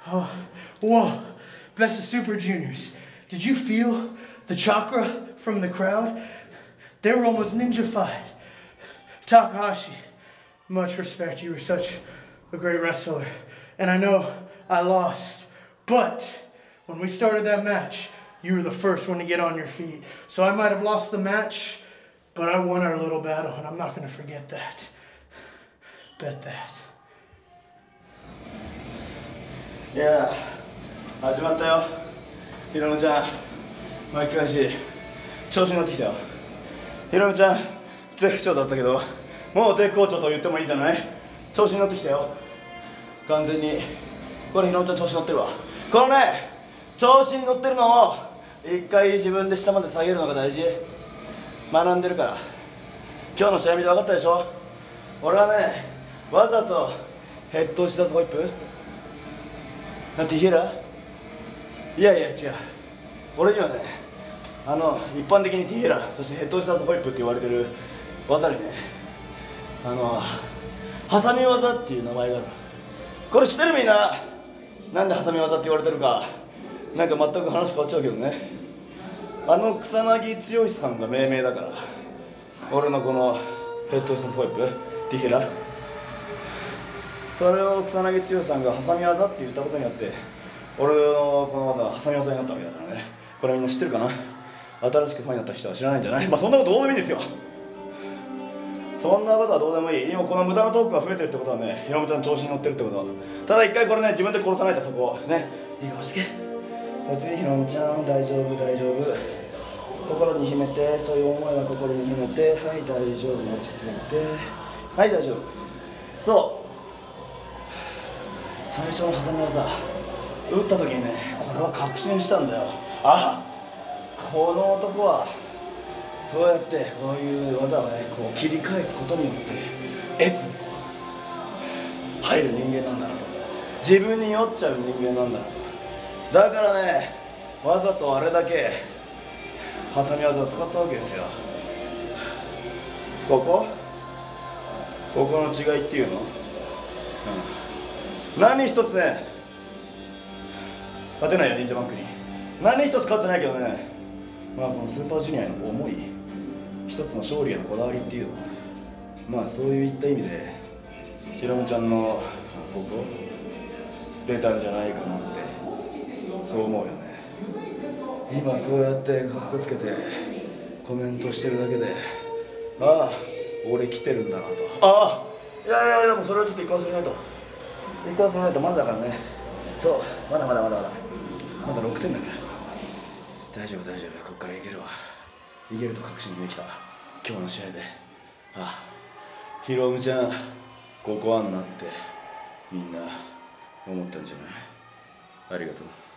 Oh, whoa, that's the Super Juniors. Did you feel the chakra from the crowd? They were almost ninja-fied. Takahashi, much respect. You were such a great wrestler. And I know I lost, but when we started that match, you were the first one to get on your feet. So I might have lost the match, but I won our little battle, and I'm not going to forget that. Bet that. いやー、始まったよ。ひろむちゃん、巻き返し、調子に乗ってきたよ。ひろむちゃん、絶不調だったけど、もう絶好調と言ってもいいんじゃない？調子に乗ってきたよ。完全に。これひろむちゃん調子乗ってるわ。このね、調子に乗ってるのを一回自分で下まで下げるのが大事。学んでるから。今日の試合見て分かったでしょ？俺はね、わざとヘッドしたホイップなんて言えら？いやいや違う。俺にはね、一般的にティヘラ、そしてヘッドシャツホイップって言われてる技にね、ハサミ技っていう名前がある。これ知ってるみんな？なんでハサミ技って言われてるか、なんか全く話変わっちゃうけどね。草薙剛さんが命名だから、俺のこのヘッドシャツホイップ、ティヘラ。それを草薙剛さんがハサミ技って言ったことによって、俺のこの技はハサミ技になったわけだからね。これみんな知ってるかな？新しくファンになった人は知らないんじゃない？まあそんなことどうでもいいんですよ。そんなことはどうでもいい。今この無駄なトークが増えてるってことはね、ひろむちゃん調子に乗ってるってこと。ただ一回これね、自分で殺さないとそこをね。いい顔してけ。別にひろむちゃん、大丈夫大丈夫。心に秘めて、そういう思いは心に秘めて、はい大丈夫、落ち着いて、はい大丈夫。そう。最初のハサミ技打った時にね、これは確信したんだよ。あ、この男はこうやってこういう技をね、こう切り返すことによってエツにこう入る人間なんだなと、自分に酔っちゃう人間なんだなと。だからね、わざとあれだけハサミ技を使ったわけですよ。ここの違いっていうの、何一つね、勝てないよ、忍者バンクに。何一つ勝ってないけどね、まあこのスーパージュニアへの思い、一つの勝利へのこだわりっていうの、まあそういった意味で、ひろむちゃんのここ、出たんじゃないかなって、そう思うよね。今こうやってかっこつけてコメントしてるだけで、ああ、俺来てるんだなと。ああ、いやいやいや、もうそれはちょっと一回忘れないと。一回忘れないとまだだからね。そう、まだ6点だから。大丈夫大丈夫、こっからいけるわ。いけると確信できた今日の試合で。ああ、ひろむちゃんここあんなってみんな思ったんじゃない？ありがとう。